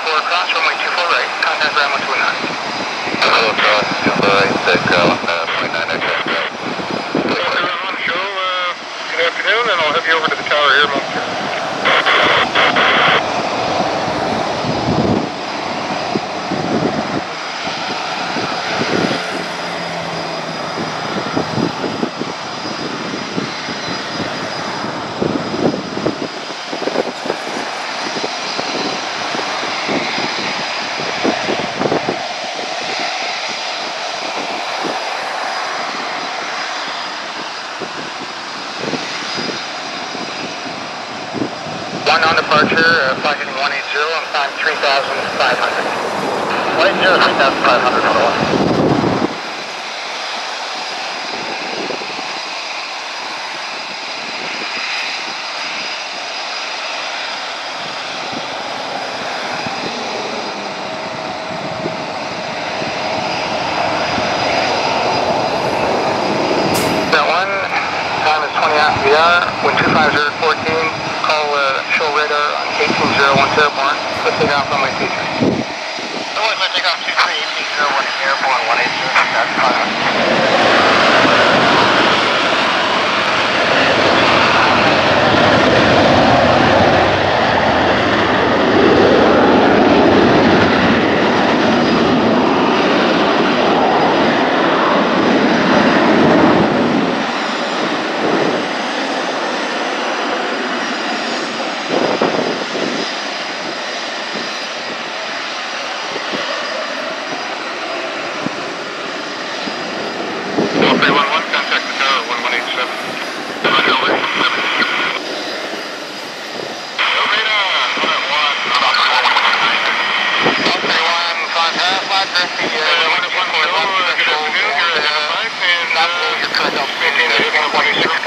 24 cross, runway 24 right, contact ground 129. Hello, cross, 24 right, take 0.9 aircraft right. Okay, on show, good afternoon, and I'll have you over to the tower here momentarily. One on departure, flight heading 180, and climb 3,500. 180, 3,500, hold on. That one, time is 20 after the hour, wind 25014. Call show radar on 1801 airborne. Let's take off runway 23. Otherwise, let's take off 23, 1801 airborne, 180, that's fine. Contact the tower, 1187. Not your cut off.